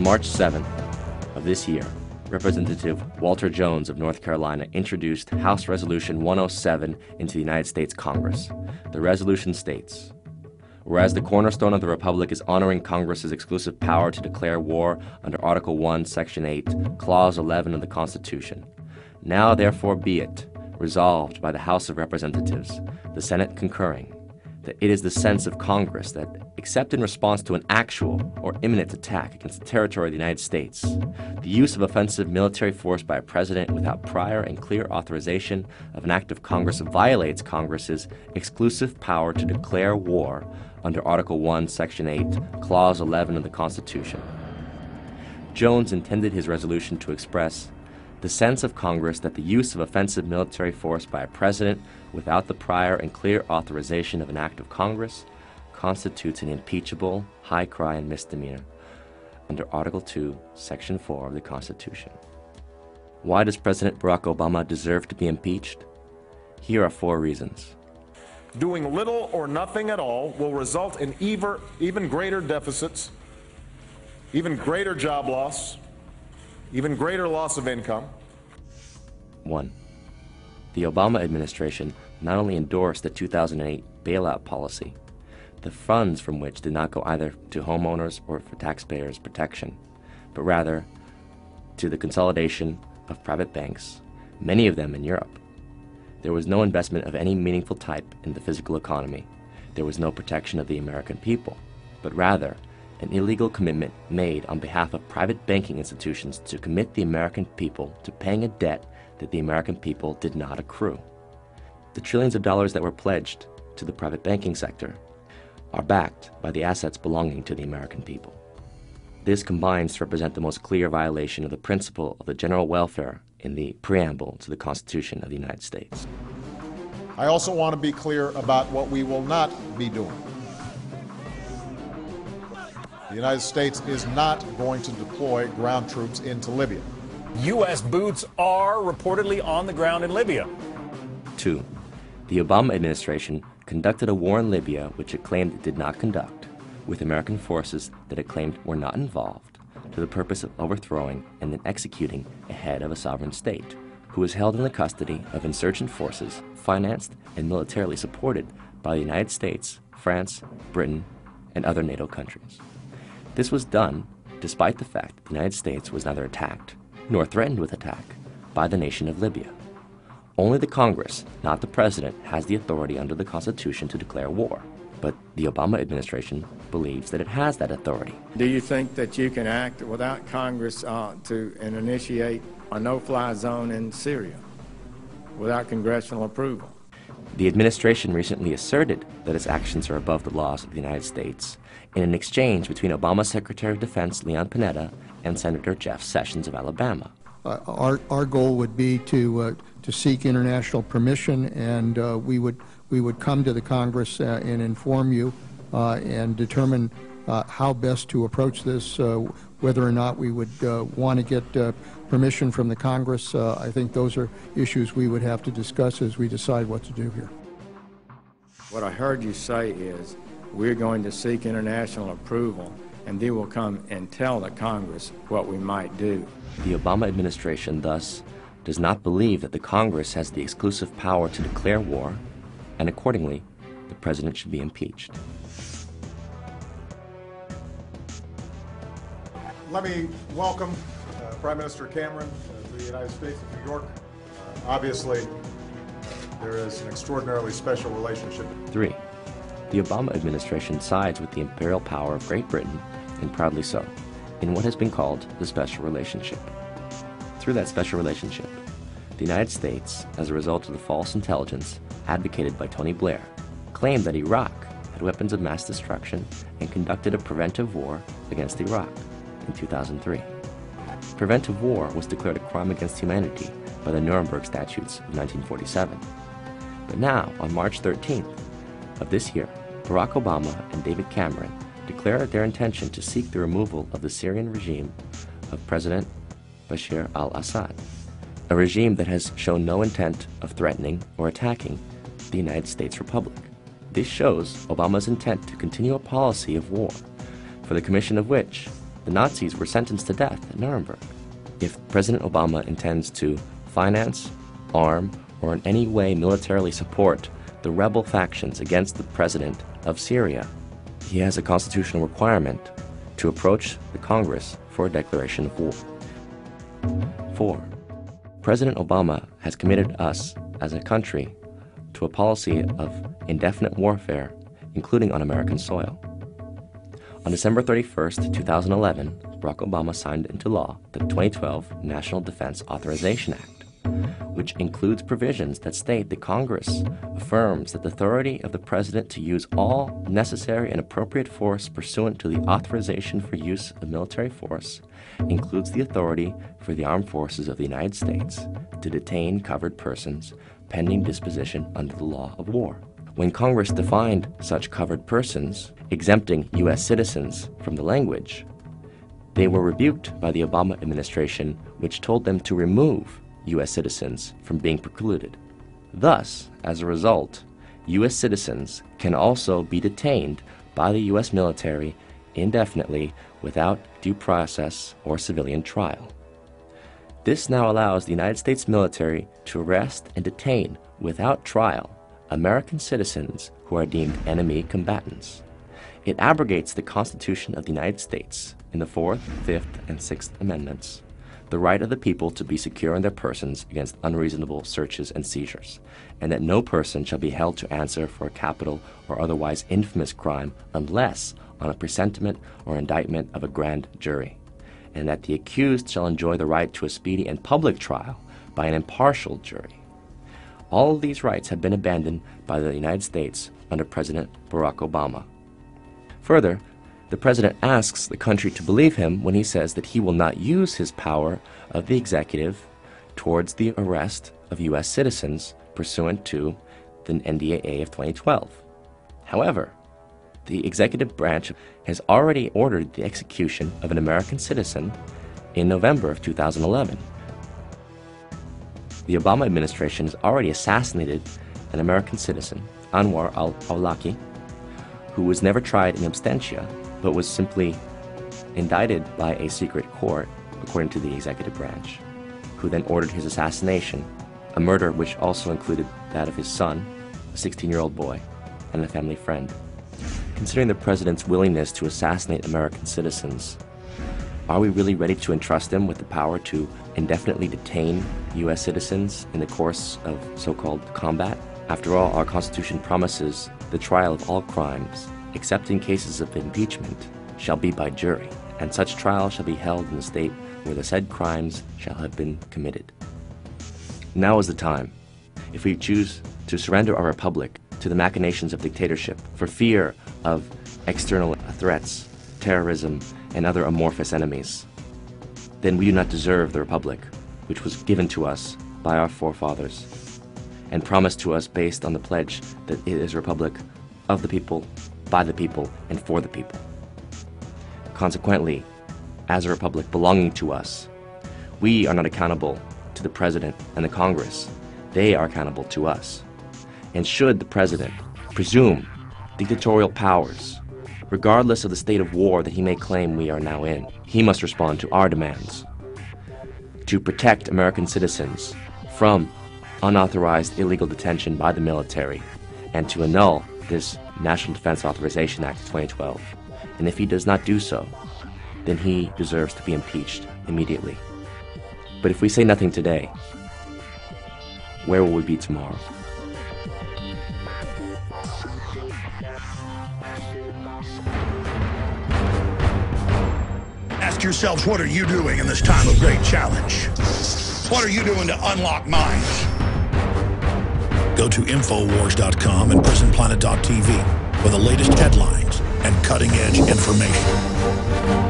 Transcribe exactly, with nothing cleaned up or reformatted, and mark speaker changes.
Speaker 1: March seventh of this year, Representative Walter Jones of North Carolina introduced House Resolution one oh seven into the United States Congress. The resolution states, whereas the cornerstone of the Republic is honoring Congress's exclusive power to declare war under Article one, Section eight, Clause eleven of the Constitution, now therefore be it resolved by the House of Representatives, the Senate concurring, that it is the sense of Congress that, except in response to an actual or imminent attack against the territory of the United States, the use of offensive military force by a president without prior and clear authorization of an act of Congress violates Congress's exclusive power to declare war under Article one, Section eight, Clause eleven of the Constitution. Jones intended his resolution to express the sense of Congress that the use of offensive military force by a president without the prior and clear authorization of an act of Congress constitutes an impeachable, high crime misdemeanor under Article two, Section four of the Constitution. Why does President Barack Obama deserve to be impeached? Here are four reasons.
Speaker 2: Doing little or nothing at all will result in even, even greater deficits, even greater job loss, even greater loss of income.
Speaker 1: One, the Obama administration not only endorsed the two thousand eight bailout policy, the funds from which did not go either to homeowners or for taxpayers' protection, but rather to the consolidation of private banks, many of them in Europe. There was no investment of any meaningful type in the physical economy. There was no protection of the American people, but rather an illegal commitment made on behalf of private banking institutions to commit the American people to paying a debt that the American people did not accrue. The trillions of dollars that were pledged to the private banking sector are backed by the assets belonging to the American people. This combines to represent the most clear violation of the principle of the general welfare in the preamble to the Constitution of the United States.
Speaker 2: I also want to be clear about what we will not be doing. The United States is not going to deploy ground troops into Libya.
Speaker 3: U S boots are reportedly on the ground in Libya.
Speaker 1: Two, the Obama administration conducted a war in Libya which it claimed it did not conduct, with American forces that it claimed were not involved, to the purpose of overthrowing and then executing a head of a sovereign state, who was held in the custody of insurgent forces financed and militarily supported by the United States, France, Britain, and other NATO countries. This was done despite the fact that the United States was neither attacked nor threatened with attack by the nation of Libya. Only the Congress, not the President, has the authority under the Constitution to declare war. But the Obama administration believes that it has that authority.
Speaker 4: Do you think that you can act without Congress uh, to and initiate a no-fly zone in Syria without congressional approval?
Speaker 1: The administration recently asserted that its actions are above the laws of the United States in an exchange between Obama Secretary of Defense Leon Panetta and Senator Jeff Sessions of Alabama.
Speaker 5: Uh, our, our goal would be to, uh, to seek international permission, and uh, we would we would come to the Congress uh, and inform you uh, and determine uh, how best to approach this, uh, whether or not we would uh, want to get uh, permission from the Congress. Uh, I think those are issues we would have to discuss as we decide what to do here.
Speaker 4: What I heard you say is we're going to seek international approval, and then we'll come and tell the Congress what we might do.
Speaker 1: The Obama administration, thus, does not believe that the Congress has the exclusive power to declare war, and accordingly, the President should be impeached.
Speaker 2: Let me welcome uh, Prime Minister Cameron uh, to the United States of New York. Uh, obviously, there is an extraordinarily special relationship.
Speaker 1: Three, the Obama administration sides with the imperial power of Great Britain, and proudly so, in what has been called the special relationship. Through that special relationship, the United States, as a result of the false intelligence advocated by Tony Blair, claimed that Iraq had weapons of mass destruction and conducted a preventive war against Iraq in two thousand three. Preventive war was declared a crime against humanity by the Nuremberg Statutes of nineteen forty-seven. But now, on March thirteenth of this year, Barack Obama and David Cameron declared their intention to seek the removal of the Syrian regime of President Bashar al-Assad, a regime that has shown no intent of threatening or attacking the United States Republic. This shows Obama's intent to continue a policy of war, for the commission of which the Nazis were sentenced to death at Nuremberg. If President Obama intends to finance, arm, or in any way militarily support the rebel factions against the president of Syria, he has a constitutional requirement to approach the Congress for a declaration of war. Four, President Obama has committed us as a country to a policy of indefinite warfare, including on American soil. On December thirty-first, two thousand eleven, Barack Obama signed into law the twenty twelve National Defense Authorization Act, which includes provisions that state that Congress affirms that the authority of the President to use all necessary and appropriate force pursuant to the authorization for use of military force includes the authority for the armed forces of the United States to detain covered persons pending disposition under the law of war. When Congress defined such covered persons, exempting U S citizens from the language, they were rebuked by the Obama administration, which told them to remove U S citizens from being precluded. Thus, as a result, U S citizens can also be detained by the U S military indefinitely without due process or civilian trial. This now allows the United States military to arrest and detain without trial American citizens who are deemed enemy combatants. It abrogates the Constitution of the United States in the Fourth, Fifth, and Sixth Amendments, the right of the people to be secure in their persons against unreasonable searches and seizures, and that no person shall be held to answer for a capital or otherwise infamous crime unless on a presentiment or indictment of a grand jury, and that the accused shall enjoy the right to a speedy and public trial by an impartial jury. All of these rights have been abandoned by the United States under President Barack Obama. Further, the President asks the country to believe him when he says that he will not use his power of the executive towards the arrest of U S citizens pursuant to the N D A A of twenty twelve. However, the executive branch has already ordered the execution of an American citizen in November of two thousand eleven. The Obama administration has already assassinated an American citizen, Anwar al-Awlaki, who was never tried in absentia, but was simply indicted by a secret court, according to the executive branch, who then ordered his assassination, a murder which also included that of his son, a sixteen-year-old boy, and a family friend. Considering the president's willingness to assassinate American citizens, are we really ready to entrust him with the power to indefinitely detain U S citizens in the course of so-called combat? After all, our Constitution promises the trial of all crimes, except in cases of impeachment, shall be by jury, and such trial shall be held in the state where the said crimes shall have been committed. Now is the time, if we choose to surrender our republic to the machinations of dictatorship for fear of external threats, terrorism, and other amorphous enemies, then we do not deserve the republic which was given to us by our forefathers and promised to us based on the pledge that it is a republic of the people, by the people, and for the people. Consequently, as a republic belonging to us, we are not accountable to the President and the Congress. They are accountable to us. And should the President presume dictatorial powers, regardless of the state of war that he may claim we are now in, he must respond to our demands to protect American citizens from unauthorized illegal detention by the military and to annul this National Defense Authorization Act of twenty twelve. And if he does not do so, then he deserves to be impeached immediately. But if we say nothing today, where will we be tomorrow?
Speaker 6: Ask yourselves, what are you doing in this time of great challenge? What are you doing to unlock minds? Go to infowars dot com and prison planet dot t v for the latest headlines and cutting-edge information.